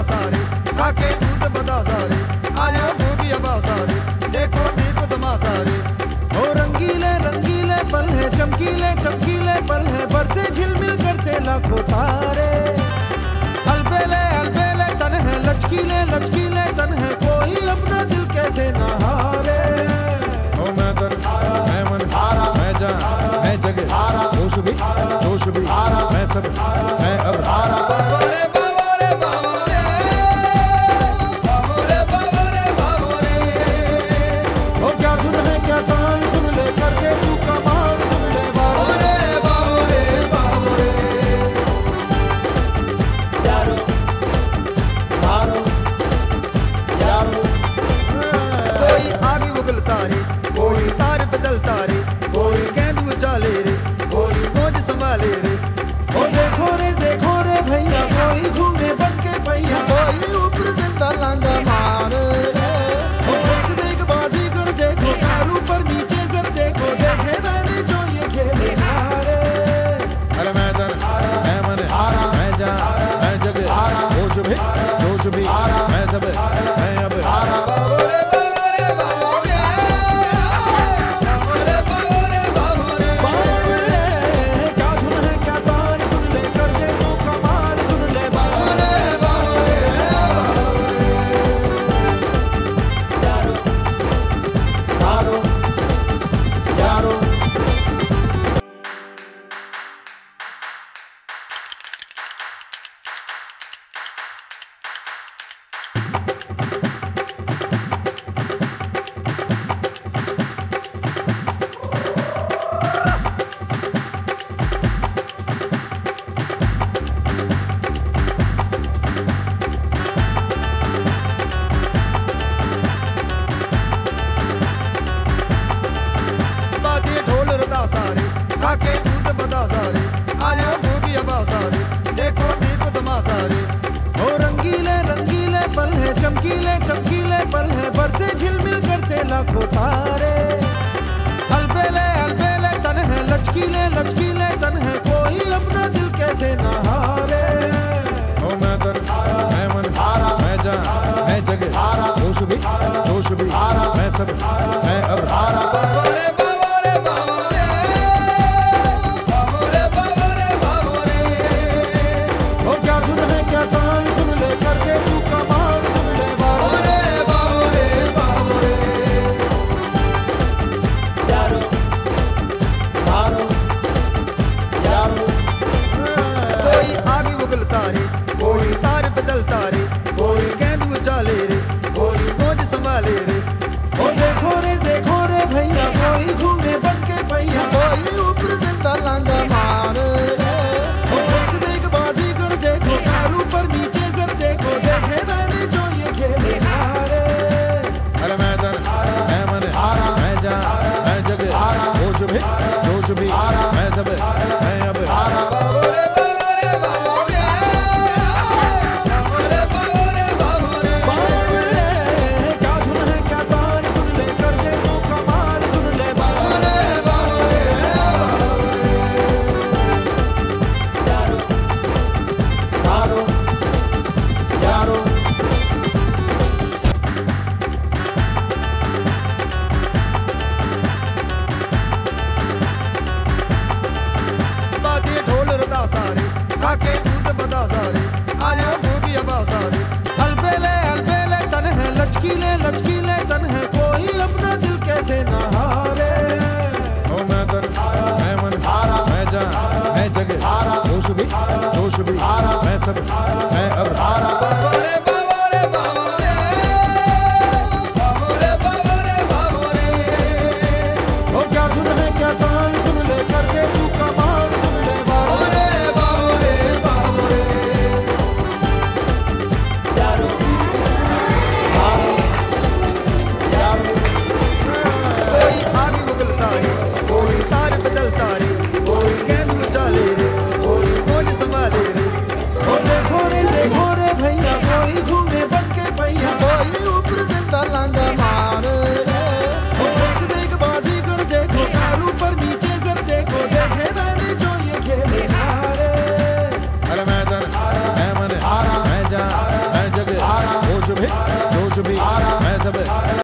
सारे, खाके दूध बदा सारे, आयो गोगी अबा सारे, देखो दीप तमाशा रे। ओ रंगीले रंगीले पल है, चमकीले चमकीले पल है, बरसे झिलमिल करते लाखों तारे। अलबेले अलबेले तन है, लचकीले लचकीले तन है, कोई अपना दिल कैसे न हारे। ओ मैं तन, मैं मन, मैं जान, मैं जगह, जोश भी, मैं सब, मैं अब। बाबा रे बाबा रे बाबा रे, बाबा रे बाबा रे बाबा रे। ओ क्या धुन है क्या तान, सुन ले करके तू कमाल, सुन ले बाबा रे बाबा रे बाबा रे। यारो, यारो, यारो। कोई आगे उगलता रे, कोई तार पे चलता रे, कोई गेंद उछाले रे, कोई मौज संभाले रे। ओ देखो रे भैया, कोई घूमे बन के भैया, कोई ऊपर से लांगा मारे रे। ओ एक बाजी कर देखो, पैर ऊपर नीचे सर देखो, देखे मैंने जो ये खेले हारे। अरे मैं तन, मैं मन, मैं जान, मैं जगह, जोश भी, मैं सब, मैं अब। बाबा रे बाबा रे बाबा रे, बाबा रे बाबा रे बाबा रे। बाबा रे क्या धुन है क्या तान, सुन ले करके तू कमाल, सुन ले बाबा रे बाबा रे यारो, यारो, यारो। बाजे ढोल रदा सारे, खाके दूध बदा सारे, आयो गोगी अबा सारे, देखो दीप तमाशा रे। ओ रंगीले रंगीले पल है, चमकीले चमकीले पल है, बरसे झिलमिल करते लाखों तारे। अलबेले अलबेले तन है, लचकीले लचकीले तन है, कोई अपना दिल कैसे न हारे। ओ मैं तन, मैं मन, मैं जान, मैं जगह, जोश भी, मैं सब, मैं अब। बाबा रे बाबा रे बाबा रे, बाबा रे बाबा रे बाबा रे। ओ क्या धुन है क्या तान, सुन ले करके तू कमाल, सुन ले बाबा रे बाबा रे बाबा रे। यारो, यारो, यारो। कोई आगे उगलता रे, कोई तार पे चलता रे, कोई गेंद उछाले रे, कोई मौज संभाले रे। ओ देखो रे भैया, कोई घूमे बन के भैया, कोई ऊपर से लांगा मारे रे। ओ एक बाजी कर देखो, पैर ऊपर नीचे सर देखो, देखे मैंने जो ये खेले हारे। अरे मैं तन, मैं मन, मैं जान, मैं जगह, जोश भी, मैं सब, मैं अब। बाबा रे बाबा रे बाबा रे, बाबा रे बाबा रे बाबा रे। बाबा रे क्या धुन है क्या तान, सुन ले करके तू कमाल, सुन ले बाबा रे बाबा रे यारो, यारो, यारो। बाजे ढोल रदा सारे, खाके दूध बदा सारे, आयो गोगी अबा सारे। अलबेले अलबेले तन है, लचकीले लचकीले तन है, कोई अपना दिल कैसे न हारे। ओ मैं तन, मैं मन, मैं जान, मैं जगह, जोश भी, मैं सब,